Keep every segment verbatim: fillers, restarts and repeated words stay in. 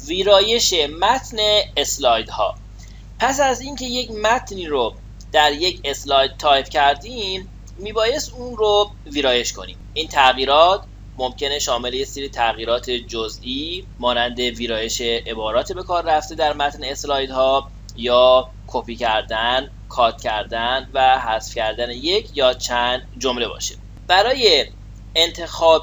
ویرایش متن اسلایدها. پس از اینکه یک متنی رو در یک اسلاید تایپ کردیم میبایست اون رو ویرایش کنیم. این تغییرات ممکنه شامل یه سری تغییرات جزئی مانند ویرایش عبارات به کار رفته در متن اسلایدها یا کپی کردن، کات کردن و حذف کردن یک یا چند جمله باشه. برای انتخاب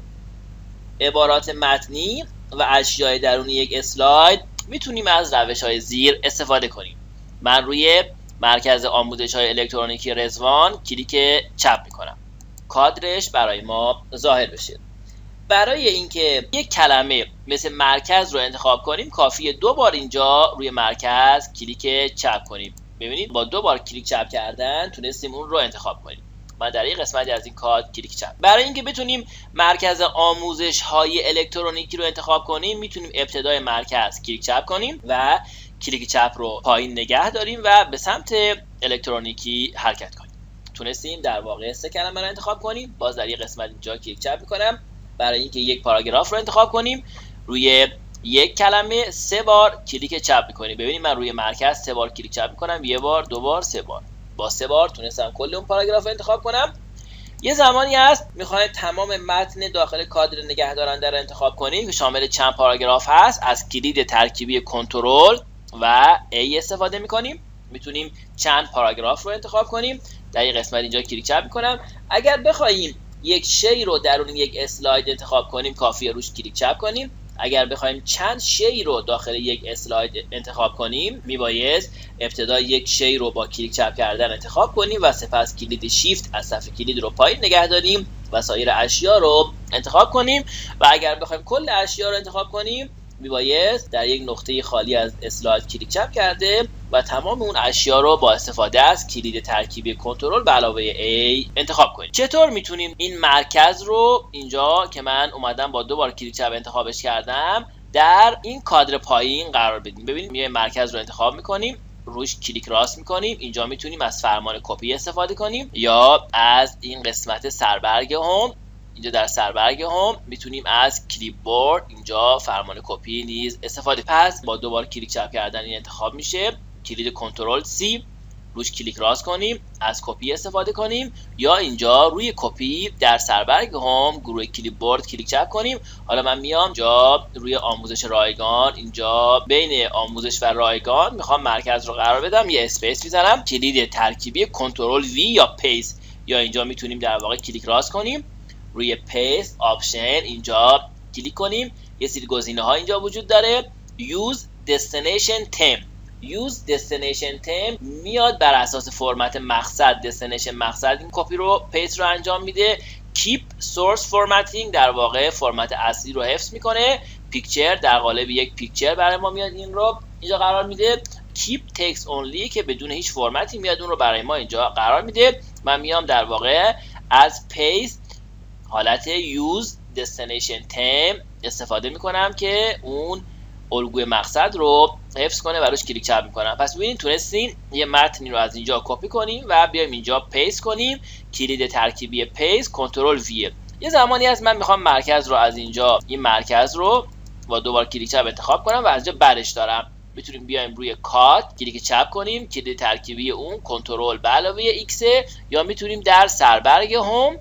عبارات متنی و اشیاء درون یک اسلاید میتونیم از روش‌های زیر استفاده کنیم. من روی مرکز آموزش‌های الکترونیکی رضوان کلیک چپ میکنم. کادرش برای ما ظاهر بشه. برای اینکه یک کلمه مثل مرکز رو انتخاب کنیم کافیه دو بار اینجا روی مرکز کلیک چپ کنیم. ببینید با دو بار کلیک چپ کردن تونستیم اون رو انتخاب کنیم. من در این قسمتی از این کاد کلیک چپ. برای اینکه بتونیم مرکز آموزش های الکترونیکی رو انتخاب کنیم میتونیم ابتدای مرکز کلیک چپ کنیم و کلیک چپ رو پایین نگه داریم و به سمت الکترونیکی حرکت کنیم. تونستیم در واقع سه کلمه رو انتخاب کنیم. باز در این قسمت اینجا کلیک چپ میکنم. برای اینکه یک پاراگراف رو انتخاب کنیم روی یک کلمه سه بار کلیک چپ میکنیم. ببینید من روی مرکز سه بار کلیک چپ میکنم، یه بار، دو بار، سه بار. با سه بار تونستم کل اون پاراگراف رو انتخاب کنم. یه زمانی هست میخوایم تمام متن داخل کادر نگهدارنده رو انتخاب کنیم که شامل چند پاراگراف هست. از کلید ترکیبی کنترل و A استفاده میکنیم. میتونیم چند پاراگراف رو انتخاب کنیم. در این قسمت اینجا کلیک چپ میکنم. اگر بخوایم یک شی رو درون یک اسلاید انتخاب کنیم کافیه روش کلیک چپ کنیم. اگر بخوایم چند شی رو داخل یک اسلاید انتخاب کنیم میبایست ابتدا یک شی رو با کلیک چپ کردن انتخاب کنیم و سپس کلید شیفت از صفحه کلید رو پایین نگه داریم و سایر اشیا رو انتخاب کنیم. و اگر بخوایم کل اشیا رو انتخاب کنیم میبایست در یک نقطه خالی از اسلاید کلیک چپ کرده و تمام اون اشیا رو با استفاده از کلید ترکیبی کنترل به علاوه A انتخاب کنیم. چطور میتونیم این مرکز رو اینجا که من اومدم با دو بار کلیک چپ انتخابش کردم در این کادر پایین قرار بدیم؟ ببینید میایم مرکز رو انتخاب میکنیم، روش کلیک راست میکنیم. اینجا میتونیم از فرمان کپی استفاده کنیم یا از این قسمت سربرگ هوم. اینجا در سربرگ هوم میتونیم از کلیپ بورد اینجا فرمان کپی نیز استفاده. پس با دوبار کلیک چپ کردن این انتخاب میشه. کلید کنترل سی روش کلیک راست کنیم، از کپی استفاده کنیم یا اینجا روی کپی در سربرگ هوم گروه کلیپ بورد کلیک چپ کنیم. حالا من میام اینجا روی آموزش رایگان، اینجا بین آموزش و رایگان میخوام مرکز رو قرار بدم، یه اسپیس میزنم. کلید ترکیبی کنترل وی یا پیست یا اینجا میتونیم در واقع کلیک راست کنیم روی پیست آپشن اینجا کلیک کنیم. یه سری گزینه ها اینجا وجود داره. Use Destination Theme. Use Destination Theme میاد بر اساس فرمت مقصد، Destination مقصد این کپی رو پیست رو انجام میده. Keep Source Formatting در واقع فرمت اصلی رو حفظ میکنه. Picture در قالب یک پیکچر برای ما میاد این رو اینجا قرار میده. Keep Text Only که بدون هیچ فرمتی میاد اون رو برای ما اینجا قرار میده. من میام در واقع از پیست حالت Use Destination Theme استفاده میکنم که اون الگوی مقصد رو حفظ کنه و روش کلیک چپ میکنم. پس ببینید تونستیم یه متنی رو از اینجا کپی کنیم و بیایم اینجا پیست کنیم. کلید ترکیبی پیست کنترل وی. یه زمانی هست من میخوام مرکز رو از اینجا این مرکز رو با دوبار کلیک چپ انتخاب کنم و از اینجا برش دارم. میتونیم بیایم روی کات کلیک چپ کنیم، کلید ترکیبی اون کنترل به علاوه ایکس یا میتونیم در سربرگ هوم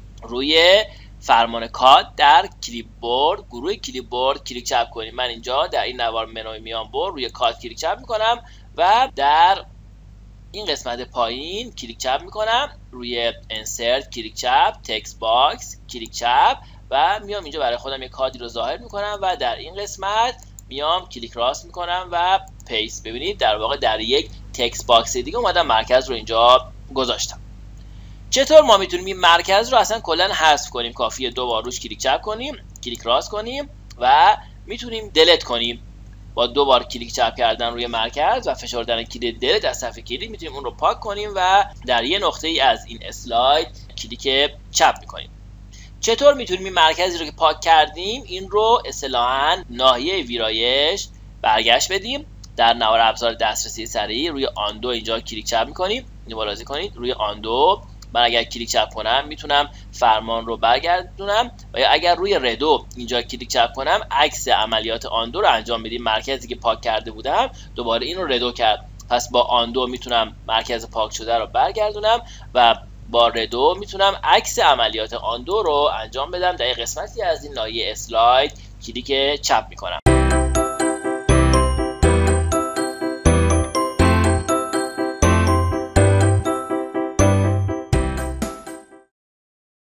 روی فرمان کات در کلیپ بورد گروه کلیپ بورد کلیک چپ کنیم. من اینجا در این نوار منوی میام بورد روی کات کلیک چپ میکنم و در این قسمت پایین کلیک چپ میکنم روی انسرت کلیک چپ، تکست باکس کلیک چپ و میام اینجا برای خودم یک کادی رو ظاهر میکنم و در این قسمت میام کلیک راست میکنم و پیست. ببینید در واقع در یک تکست باکس دیگه اومدم مرکز رو اینجا گذاشتم. چطور ما میتونیم این مرکز رو اصلا کلا حذف کنیم؟ کافیه دو بار روش کلیک چپ کنیم، کلیک راست کنیم و میتونیم دلت کنیم. با دو بار کلیک چپ کردن روی مرکز و فشار دادن کلید دلت از صفحه کلید میتونیم اون رو پاک کنیم و در یه نقطه ای از این اسلاید کلیک چپ میکنیم. چطور میتونیم این مرکزی رو که پاک کردیم این رو اصطلاحاً ناحیه ویرایش برگشت بدیم؟ در نوار ابزار دسترسی سریع روی آندو اینجا کلیک چپ میکنیم. اینو بازی کنید روی آندو من اگر کلیک چپ کنم میتونم فرمان رو برگردونم و یا اگر روی ردو اینجا کلیک چپ کنم عکس عملیات آندو رو انجام بدیم. مرکزی که پاک کرده بودم دوباره این رو ردو کرد، پس با آندو میتونم مرکز پاک شده رو برگردونم و با ردو میتونم عکس عملیات آندو رو انجام بدم. در قسمتی از این لایه اسلاید کلیک چپ میکنم.